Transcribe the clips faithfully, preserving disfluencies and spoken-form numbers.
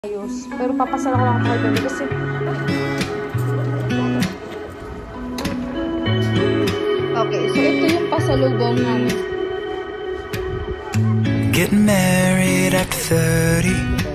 ayos. Pero papasala ko lang ako kay bebe kasi okay, so ito yung pasalubong namin. Get married at thirty.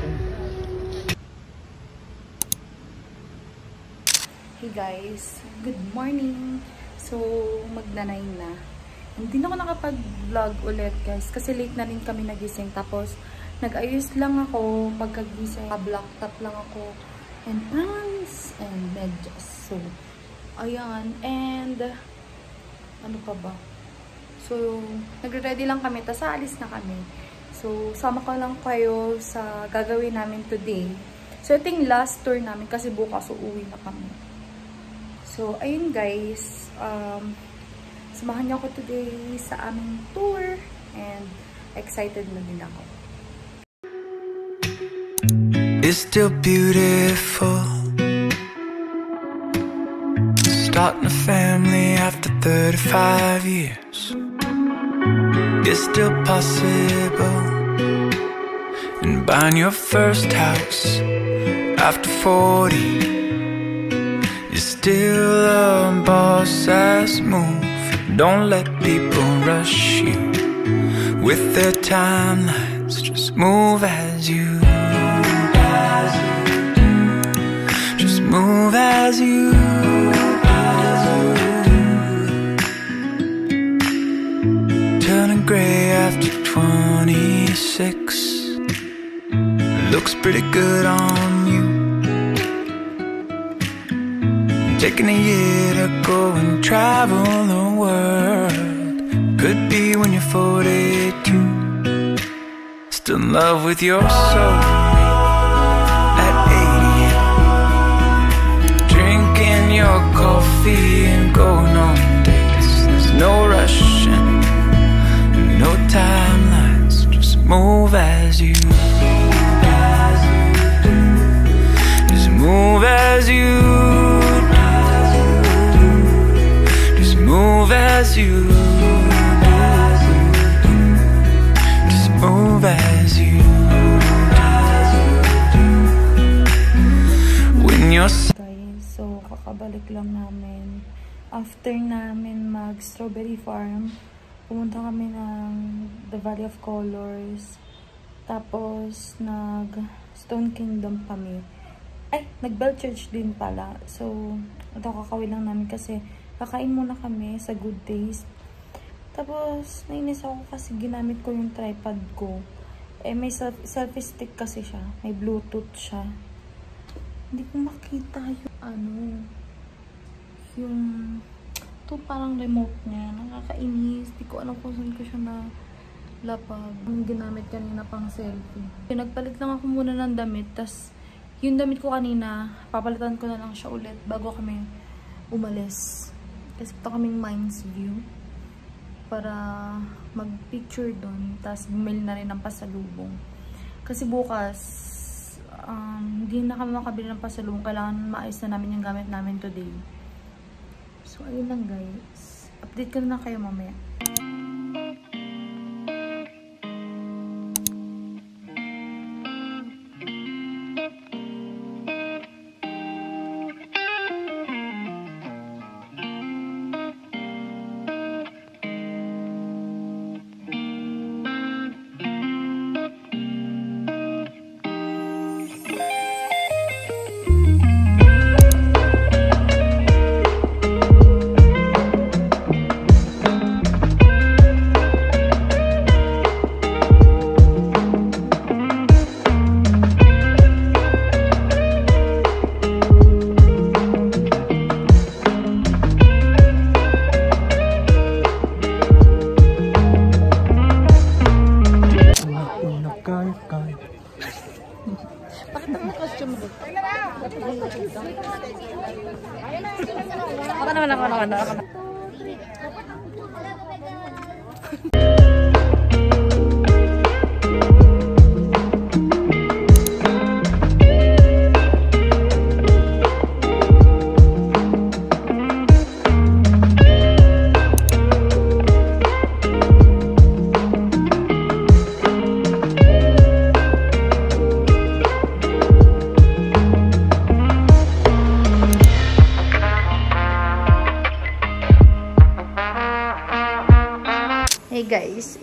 Hey guys, good morning. So, magna-nine na. Hindi na ako nakapag-vlog ulit guys kasi late na rin kami nagising. Tapos, nag-ayos lang ako pagkagising. Black top lang ako and pants and medyas. So, ayan. And, ano pa ba? So, nagre-ready lang kami. Tapos, aalis na kami. So, sama ko lang kayo sa gagawin namin today. So, ito yung last tour namin kasi bukas uuwi na kami. So, ayun guys. Um, samahan niyo ako today sa aming tour. And, excited na din ako. It's still beautiful, starting a family after thirty-five years. It's still possible, and buying your first house after forty. You're still a boss-ass move. Don't let people rush you with their timelines. Just move as you Just move as you Turning gray after twenty-six. Looks pretty good on you. Taking a year to go and travel the world. Could be when you're forty-two. Still in love with your soul at eighty. Drinking your coffee and going on dates. There's no rushing, no timelines. Just move as you Just move as you Just move as you Just move as you When you're Guys, so kakabalik lang namin. After namin mag strawberry farm, pumunta kami ng the Valley of Colors. Tapos nag Stone Kingdom kami. Ay, nag Bell Church din pala. So, ito kakawin lang namin kasi kakain muna kami sa Good Taste. Tapos, nainis ako kasi ginamit ko yung tripod ko. Eh, may selfie stick kasi siya. May Bluetooth siya. Hindi ko makita yung ano, yung, ito parang remote niya. Nakakainis. Hindi ko alam kung saan ko siya na lapag. Yung ginamit kanina pang selfie. Nagpalit lang ako muna ng damit. Tas, yung damit ko kanina, papalitan ko na lang siya ulit bago kami umalis. Kasi ito kaming Minewview para mag-picture doon. Tapos bumili na rin ng pasalubong. Kasi bukas, um, hindi na kami makabili ng pasalubong. Kailangan maayos na namin yung gamit namin today. So, ayun lang guys. Update ko na kayo mamaya. Bakit naman costume mo? Ako naman, ako naman, ako naman.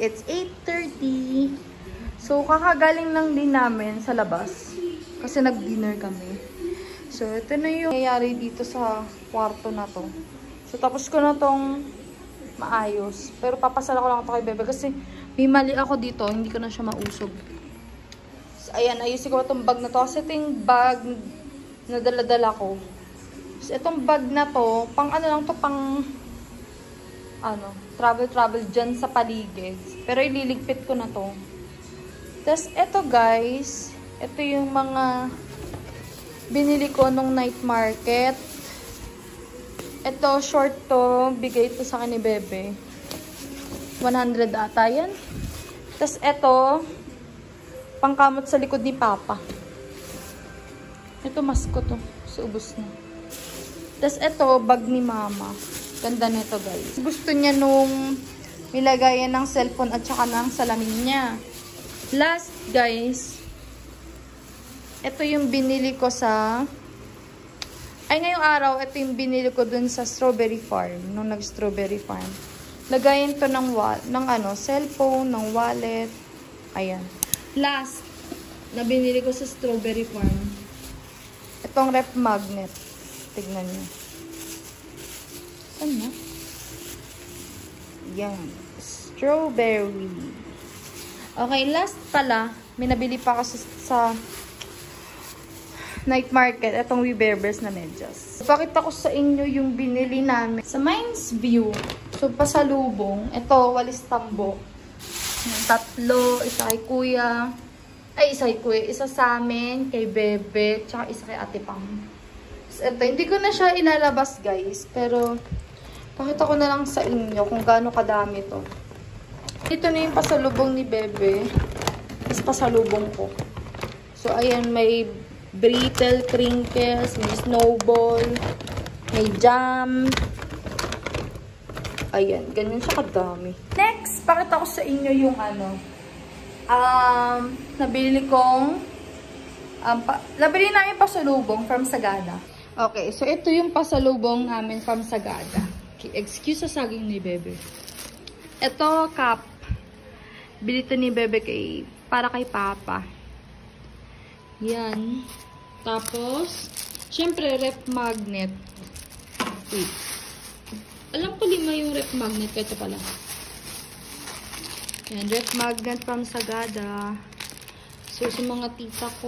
it's eight thirty. So, kakagaling lang din namin sa labas. Kasi nag-dinner kami. So, ito na yung nangyayari dito sa kwarto na to. So, tapos ko na tong maayos. Pero papasala ko lang ito kay Bebe kasi may mali ako dito. Hindi ko na siya mausog. So, ayan, ayusin ko itong bag na to. Kasi ito yung bag na dala-dala ko. So, itong bag na to, pang ano lang to, pang ano, travel-travel dyan sa paligid. Pero ililigpit ko na to. Tapos, ito guys, ito yung mga binili ko nung night market. Ito, short to. Bigay ito sa akin ni Bebe. one hundred ata yan. Tapos, ito, pangkamot sa likod ni Papa. Ito, masko to. So, ubos na. Tapos, ito, bag ni Mama. Ganda nito, guys. Gusto niya nung nilagayan ng cellphone at saka ng salamin niya. Last, guys, ito yung binili ko sa... Ay, ngayong araw, ito yung binili ko dun sa strawberry farm. Nung nag-strawberry farm. Lagayin to ng, ng ano, cellphone, ng wallet. Ayan. Last, na binili ko sa strawberry farm. Itong ref magnet. Tignan nyo. Saan na? Yan. Strawberry. Okay, last pala, may nabili pa ako sa, sa night market. Itong Minewview na medyas. Pakita ko sa inyo yung binili namin sa Minewview. So, pasalubong. Ito, walis tambok. Tatlo. Isa kay kuya. Ay, isa kay kuya. Isa sa amin, kay Bebe, tsaka isa kay Ate Pam. So, ito, hindi ko na siya ilalabas, guys. Pero, pakita ko na lang sa inyo kung gaano kadami to. Ito na yung pasalubong ni Bebe. Tapos pasalubong ko. So, ayan, may brittle, crinkles, may snowball, may jam. Ayan, ganyan siya kadami. Next, pakita ko sa inyo yung ano, um, nabili kong, um, pa, nabili namin pasalubong from Sagada. Okay, so ito yung pasalubong namin from Sagada. Okay, excuse sa saging ni Bebe. Ito, cup. Bili ito ni Bebe kay, para kay Papa. Yan. Tapos, syempre, ref magnet. Wait. Alam ko lima yung ref magnet. Ito pala. Yan, ref magnet from Sagada. So, sa mga tita ko,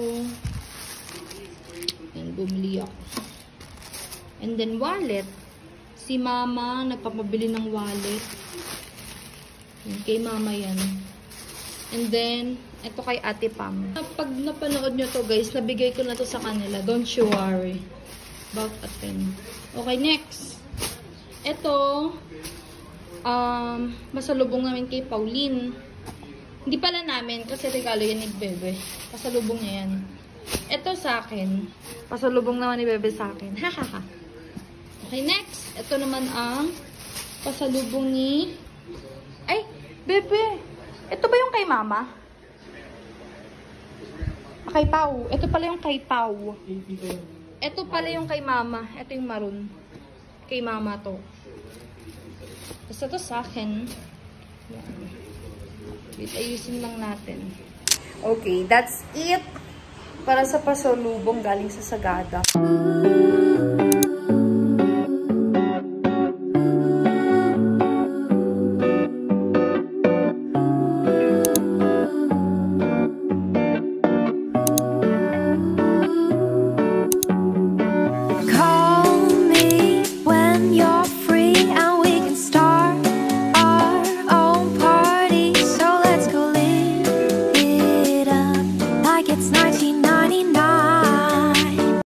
yan, bumili ako. And then, wallet. Si Mama, nagpapabili ng wallet. Yan, kay Mama yan. And then, ito kay Ate Pam. Pag napanood nyo to guys, nabigay ko na to sa kanila. Don't you worry about a thing. Okay, next. Ito, um, masalubong namin kay Pauline. Hindi pala namin, kasi regalo yan ni Bebe. Pasalubong niya yan. Ito sa akin. Pasalubong naman ni Bebe sa akin. Hahaha. Okay, next. Ito naman ang pasalubong ni... Ay, Bebe! Ito ba yung kay Mama? Kay Pau. Ito pala yung kay Pau. Ito pala yung kay Mama. Ito yung maroon. Kay Mama to. Tapos ito sa akin. Wait, ayusin lang natin. Okay, that's it. Para sa pasalubong galing sa Sagada.